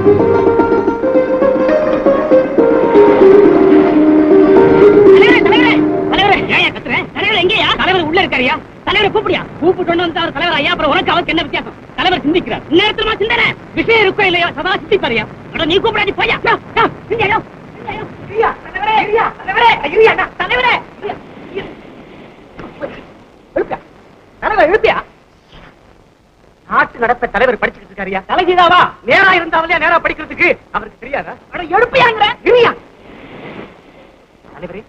உள்ள இருக்காரியா? தலைவரை கூப்பிடியா? கூப்பிட்டு வந்து அவர் தலைவர் ஐயா, அப்புறம் உனக்கு அவருக்கு என்ன வித்தியாசம்? தலைவர் சிந்திக்கிறார். நேரத்துல சிந்தனை விஷயம் இருக்கோ இல்லையா சதா சிந்திப்பாரியா? நீ கூப்பிடாடி போயா. நாட்டு நடப்ப தலைவர் படிச்சுட்டு இருக்காரியா? தலைகீழாவா? நேரா இருந்தாவலையா நேரா படிக்கிறதுக்கு அவருக்கு தெரியாதா? எழுப்பியாங்கிற தலைவரே,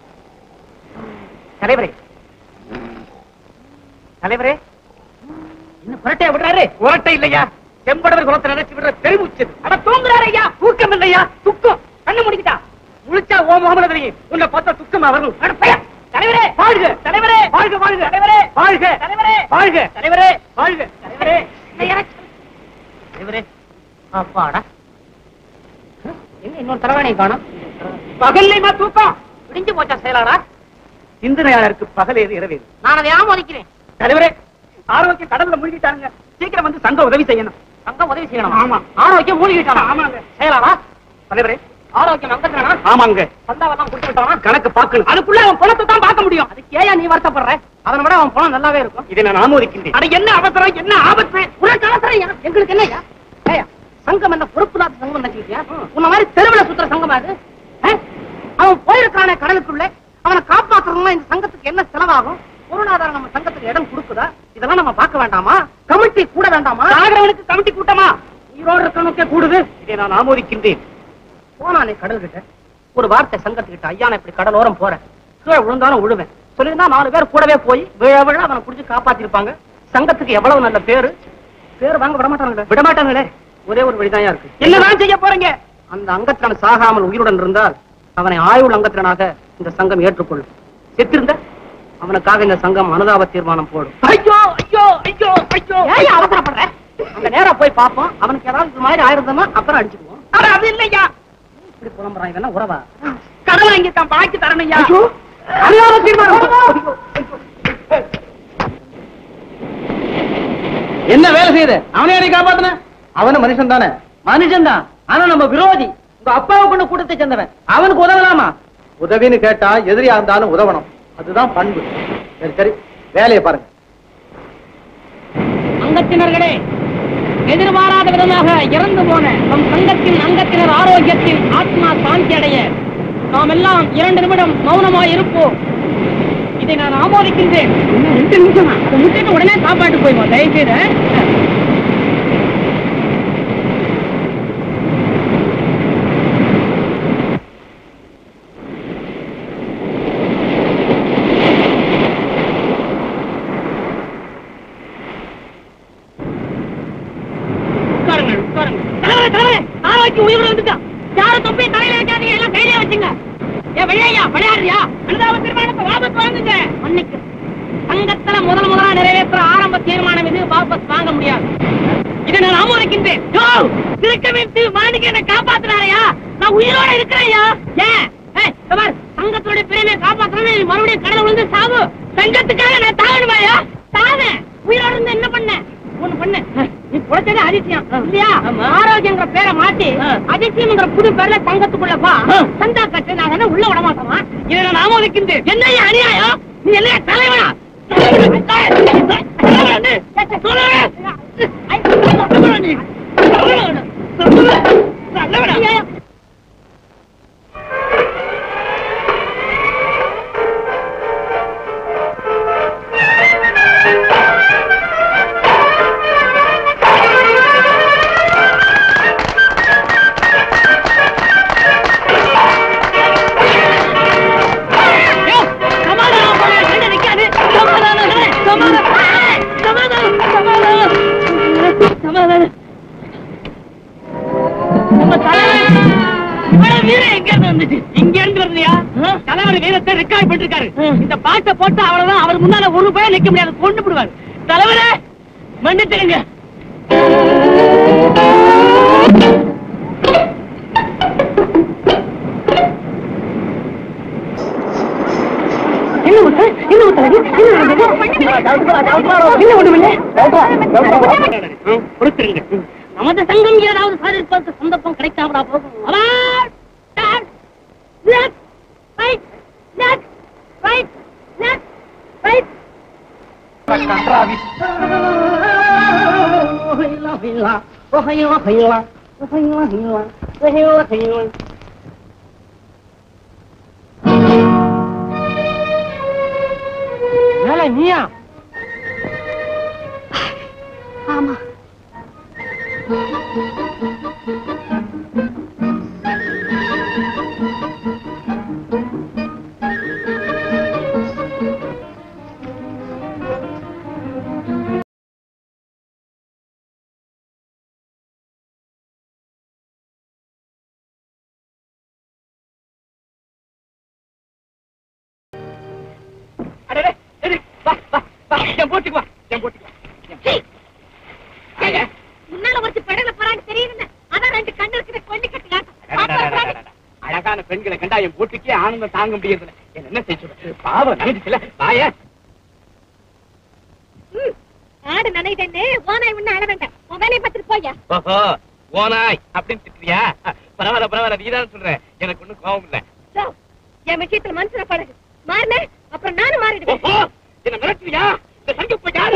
தலைவரே, தலைவரே, இன்னும் புரட்டையா விடுறாரு? புரட்டை இல்லையா, செம்படவர் குலத்தை நினைச்சு விடுற பெருமுச்சு. அட தூங்குறாரு ஐயா, தூக்கம் இல்லையா, துக்கம். கண்ணு முடிக்கிட்டா முழிச்சா ஓ முகமது தெரியும், உன்னை பார்த்தா துக்கமா வரும். தலைவரே வாழ்க, தலைவரே வாழ்க, வாழ்க தலைவரே, வாழ்க தலைவரே, வாழ்க தலைவரே, வாழ்க தலைவரே, தலைவரே. அப்பாடா, என்ன இன்னொரு தலைவனை காணோம்? பகல்லைமா தூக்கம் விடிஞ்சு போச்சா செயலாளா? சிந்தனையாளருக்கு பகல் ஏது இரவு? நான் அதை ஆமோதிக்கிறேன். தலைவரே, ஆரோக்கியம் கடல்ல மூழ்கிட்டானுங்க, சீக்கிரம் வந்து சங்கம் உதவி செய்யணும். சங்கம் உதவி செய்யணும்? ஆமா. ஆரோக்கியம் மூழ்கிட்டானா? ஆமாங்க. செயலாளா? தலைவரே, ஆரோக்கியம் அங்கத்தானா? ஆமாங்க. சந்தாவெல்லாம் கொடுத்து விட்டானா? கணக்கு பார்க்கணும். அதுக்குள்ள அவன் பணத்தை தான் பார்க்க முடியும். அதுக்கு ஏயா நீ வருத்தப்படுற? அதனை விட அவன் பணம் நல்லாவே இருக்கும். இதை நான் ஆமோதிக்கின்றேன். அட என்ன அவசரம், என்ன ஆபத்து? உனக்கு அவசரம் எங்களுக்கு என்னையா? ஏயா சங்கம் என்ன பொறுப்புலாத சங்கம் நினைச்சிருக்கியா? உன்ன மாதிரி தெருவில் சுத்துற சங்கமா அது? அவன் போயிருக்கானே கடலுக்குள்ள, அவனை காப்பாற்றணும்னா இந்த சங்கத்துக்கு என்ன செலவாகும்? பொருளாதாரம் நம்ம சங்கத்துக்கு இடம் கொடுக்குதா? இதெல்லாம் நம்ம பார்க்க வேண்டாமா? கமிட்டி கூட வேண்டாமா? ஆகிறவனுக்கு கமிட்டி கூட்டமா? ஈரோடு இருக்கணுக்கே கூடுது. இதை நான் ஆமோதிக்கின்றேன். போனானே கடல் கிட்ட ஒரு வார்த்தை சங்கத்துக்கிட்ட, ஐயா நான் இப்படி கடலோரம் போறேன், கீழே விழுந்தாலும் விழுவேன் சொல்லியிருந்தா 4 பேர் கூடவே போய் விழ விழ அவனை குடிச்சு காப்பாத்திருப்பாங்க. சங்கத்துக்கு எவ்வளவு நல்ல பேரு. பேர் வாங்க விடமாட்டாங்களே, விடமாட்டாங்களே. ஒரே ஒரு வழிதான் இருக்கு. என்னதான் செய்ய போறீங்க? அந்த அங்கத்தினன் சாகாமல் உயிருடன் இருந்தால் அவனை ஆயுள் அங்கத்தினனாக இந்த சங்கம் ஏற்றுக்கொள்ளும். செத்திருந்த அவனுக்காக இந்த சங்கம் அனுதாப தீர்மானம் போடும். ஐயோ ஐயோ ஐயோ ஐயோ, அவசரப்படுற? அந்த நேரம் போய் பார்ப்போம். அவனுக்கு ஏதாவது இது மாதிரி ஆயிருந்தோம்னா அப்புறம் அடிச்சுக்குவோம். அது இல்லையா, இப்படி புலம்புறான். இவனா உறவா? கடவுள் இங்க தான் பாக்கி தரணும். அனுதாப தீர்மானம் என்ன வேலை செய்யுது? அவனே அடி காப்பாத்துன? அவனு மனுஷன் தானே? மனுஷன் தான், ஆனா நம்ம விரோதி. உங்க அப்பாவை கொண்டு கூட்டத்தை சேர்ந்தவன், அவனுக்கு உதவலாமா? உதவின்னு கேட்டா எதிரியா இருந்தாலும் உதவணும், அதுதான் பண்பு. சரி சரி, வேலையை பாருங்க. அங்கத்தினர்களே, எதிர்பாராத விதமாக இறந்து போன நம் சங்கத்தின் அங்கத்தினர் ஆரோக்கியத்தில் ஆத்மா சாந்தி அடைய நாம் எல்லாம் 2 நிமிடம் மௌனமாய் இருப்போம். இதை நான் ஆமோதிக்கின்றேன். 2 நிமிஷமா? அதை முட்டிட்டு உடனே சாப்பாட்டு போய்வோம் தயவுசெய்து. உயிரோடு வந்துட்டா யாரும் தொப்பி தலையில வைக்காதீங்க, எல்லாம் கையிலே வச்சுங்க. வெளியா விளையாடுறியா? அனுதாப தீர்மானத்தை வாபஸ் வாங்குங்க. அன்னைக்கு சங்கத்துல முதலா நிறைவேற்ற ஆரம்ப தீர்மானம் இது, வாபஸ் வாங்க முடியாது. இதை நான் ஆமோதிக்கின்றேன். திருக்கமிட்டு மாணிக்க என்ன காப்பாத்தினாரையா? நான் உயிரோட இருக்கிறேயா? ஏன் சங்கத்தோட பிரிவை காப்பாற்றணும், மறுபடியும் கடலை விழுந்து சாவு. சங்கத்துக்காக நான் தாகணுமாயா? தாங்க. உயிரோட இருந்து என்ன பண்ண? ஒண்ணு பண்ணு, நீ புழைச்சது அதிசயம் இல்லையா? ஆரோக்கியங்கிற பேரை மாத்தி அதிசயம்ங்கிற புது பேர்ல சங்கத்துக்குள்ள பா. சந்தா கட்டு நாங்க என்ன உள்ள விட மாட்டோமா? இதை நான் ஆமோதிக்கின்றேன். என்னையா அநியாயம்? நீ என்ன தலைவனா? தலைவர் வீரத்தை ரெக்கார்ட் பண்ணிருக்காரு. இந்த பாட்டை போட்டு அவ்வளவுதான், அவர் முன்னால ஒரு பேர் நிக்க முடியாது, கொண்டு விடுவார். தலைவரே மன்னிச்சிருங்க. நமது சங்கம் ஏதாவது சாதிப்பதற்கு சொந்த நீயா? ஆமா. அழகான பெண்களை கண்டா என் போட்டுக்கே ஆனந்தம் தாங்க முடியல. என்ன செய்ய பாவம் நினைச்சுல வாய ஆடு நினைதே ஓனாய் ஒண்ணு அழ வேண்டாம். வேலையை பார்த்துட்டு போயா. ஓஹோ ஓனாய் அப்படின்னு திட்டுறியா? பரவாயில்ல பரவாயில்ல, நீதான் சொல்றேன். எனக்கு ஒண்ணும் கோபம் இல்ல. என் விஷயத்துல மனசுல பழகு. மாறின அப்புறம் நானும் மாறிடுவேன். என்ன மிரட்டுறியா? இந்த சங்கப்ப யாரு?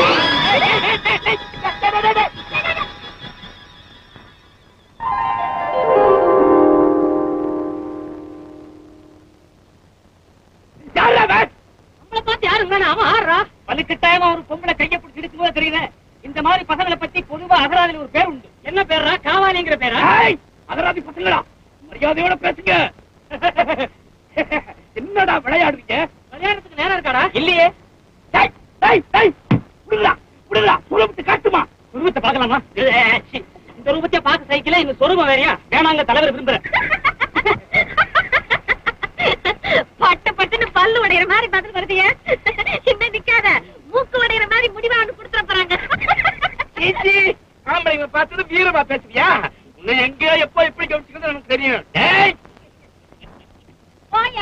நம்மளை பார்த்து யாருங்க? அவன் ஆடுறா. பல்லுக்கிட்டாயமா ஒரு பொம்பளை கையை பிடிச்சி இருக்கும்போது தெரியல. இந்த மாதிரி பசங்களை பத்தி பொதுவா அகராதில ஒரு பேர் உண்டு. என்ன பேரா? காவாலிங்கிற பேரா? அகராதி பசங்களா, மரியாதையோட பேசுங்க. என்னடா விளையாடுறீங்க? விளையாடுறதுக்கு நேரம் இருக்காடா? இல்லையே. சுரூபத்தை காட்டுமா? சுரூபத்தை பார்க்கலாமா? இந்த ரூபத்தை பார்க்க சைக்கிள இந்த சொரூபம் வேறையா? வேணாங்க, தலைவர் விரும்புறேன். பட்டு பட்டுன்னு பல்லு உடையிற மாதிரி பதில் வருதிய. இன்னும் நிக்காத, மூக்கு உடையிற மாதிரி முடிவான்னு கொடுத்துட போறாங்க. ஆம்பளைங்க பார்த்தது வீரமா பேசுவியா? உன்னை எங்க எப்போ எப்படி கவனிச்சுக்கிறது எனக்கு தெரியும். போய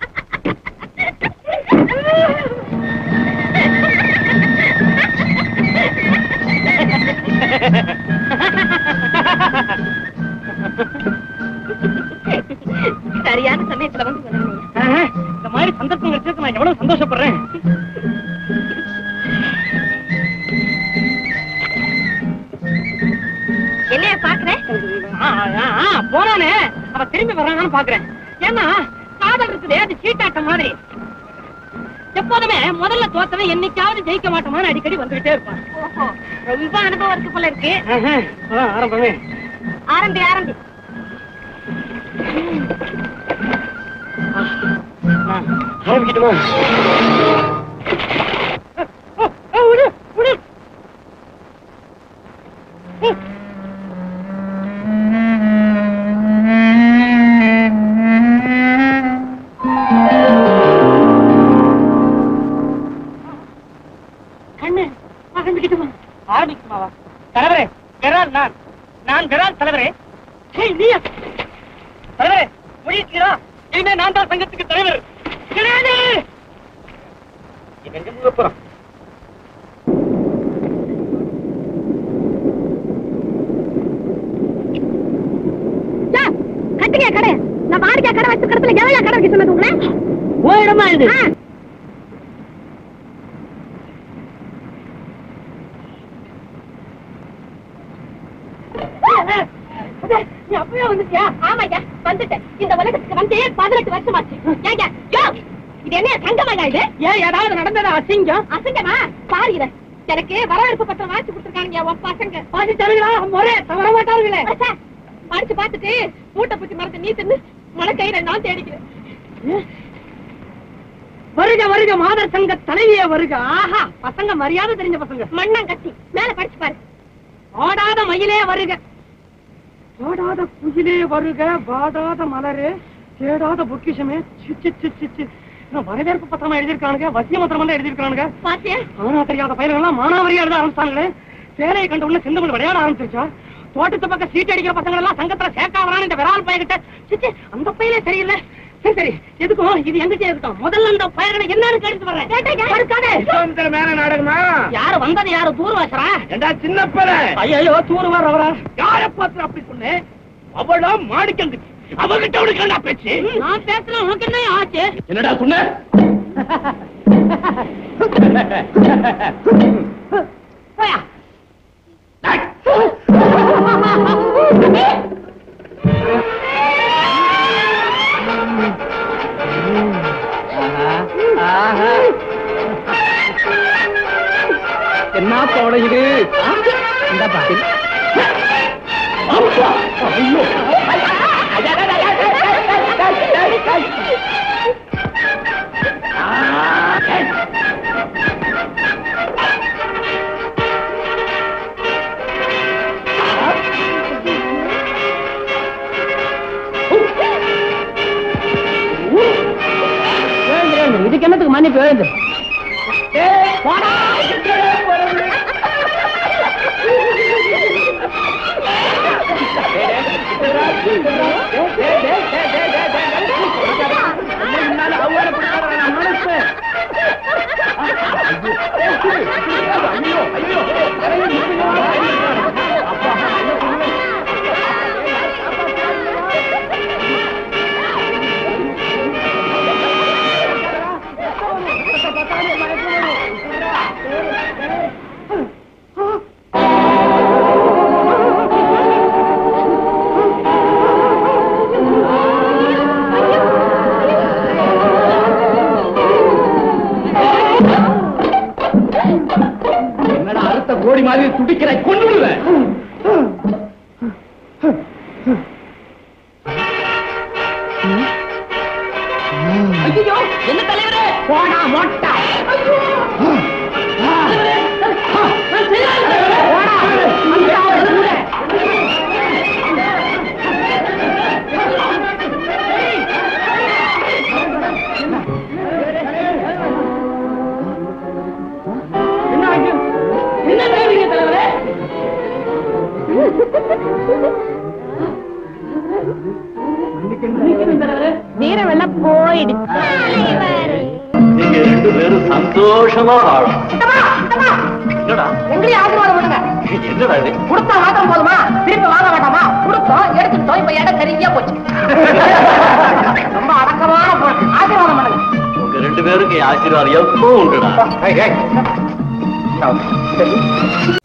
சரியான சமயத்துல வந்து இந்த மாதிரி சந்தர்ப்பங்கள் சேர்த்து நான் எவ்வளவு சந்தோஷப்படுறேன். என்னைய பாக்குறேன்? போனானே அவ திரும்பி வர்றாங்கன்னு பாக்குறேன். ஏன்னா காதல் இருக்குது, அது சீட்டாட்டம் மாதிரி. எப்போதுமே முதல்ல தோத்தவன் என்னைக்காவது ஜெயிக்க மாட்டோமான்னு அடிக்கடி வந்துகிட்டே இருப்பான். ஓஹோ, ரொம்ப அனுபவம் இருக்கு போல இருக்கு. ஆரம்பமே ஆரம்பி ஆரம்பி. ஆரம்பிக்கிட்டுமா? ஆரம்பிக்குமாவா? தலைவரே, நான் விரால் தலைவரே. தலைவரே முடிக்கிறா? இனிமே நான் தான் சங்கத்துக்கு தலைவர். போறோம். கட்டுங்க கடை. நான் வாடிக்கை கடை வச்சு கடத்துல எவ்வளவு கடை வைக்க சொன்னது உங்களை? ஓ இடமா இது? நீ அப்பவே வந்துட்டியா? ஆமாய்யா, வந்துட்டேன். இந்த உலகத்துக்கு வந்து 18 வருஷமாச்சு. ஏங்க, இது என்ன சங்கமாயா இது? ஏன் ஏதாவது நடந்ததா? அசிங்கம் அசிங்கமா? பாருங்க, எனக்கு வரவேற்பு பத்திரம் வாசி கொடுத்துருக்காங்க உன் பசங்க. பாதி தருங்களா? முறை தவற மாட்டார்களே. படிச்சு பார்த்துட்டு மூட்டை பூச்சி மரத்தை நீ தின்னு மழை கையில நான் தேடிக்கிறேன். வருக வருக மாதர் சங்க தலைவியே வருக. ஆஹா, பசங்க மரியாதை தெரிஞ்ச பசங்க. மண்ணாங்கட்டி மேல படிச்சு பாரு. ஆடாத மயிலே வருக, ஆடாத குயிலே வருக, வாடாத மலரே, தேடாத பொக்கிஷமே. வரவேற்பு பத்திரமா எழுதியிருக்கானுங்க, வசிய மத்திரமா எழுதியிருக்கானுங்க. பாத்தியா? ஆனா தெரியாத பயிர்கள்லாம் மானாவரியா எழுத ஆரம்பிச்சாங்களே. சேலையை கண்ட உடனே செந்தமிழ் விளையாட ஆரம்பிச்சிருச்சா? தோட்டத்து பக்கம் சீட்டு அடிக்கிற பசங்க எல்லாம் சங்கத்துல சேர்க்காவறான்னு இந்த விரால் பயிர்கிட்ட. அந்த பயிலே சரியில்லை. சரி சரி, எதுக்கும் இது எங்கிட்டே இருக்கட்டும். முதல்ல அந்த பயிர்களை என்னன்னு கேட்டு வர்றேன். மேல நாடகமா? யாரு வந்தது? யாரு தூர்வாசரா? ஏண்டா சின்ன பையல? ஐயோ தூர்வார் அவரா? யார பார்த்து அப்படி சொன்னேன்? அவளா மாணிக்கங்க? அவகிட்ட உனக்கு என்ன பேச்சு? நான் பேசுறேன், உனக்கு என்ன ஆச்சு? என்னடா சொன்ன? போயா மன்னிப்பு எழுந்து. கோடி மாதிரி துடிக்கிற கொண்டு விடுவேன். ஐயோ, என்ன தலைவரே? போடா மொட்டை. வீரம் எல்லாம் போயிடுச்சு. நீங்க ரெண்டு பேரும் சந்தோஷமா வாழும். என்னடா எங்களையும் ஆசீர்வாதம் பண்ணுங்க. என்னடா இது? கொடுத்தா வாங்க போதுமா? திருப்பி வாங்க வேண்டாமா? கொடுத்தோம், எடுத்துட்டோம், இப்ப இடம் சரியா போச்சு. ரொம்ப அடக்கமான ஆசீர்வாதம் பண்ணுங்க. உங்க ரெண்டு பேருக்கு ஆசீர்வாதம் எப்போ உண்டுடா.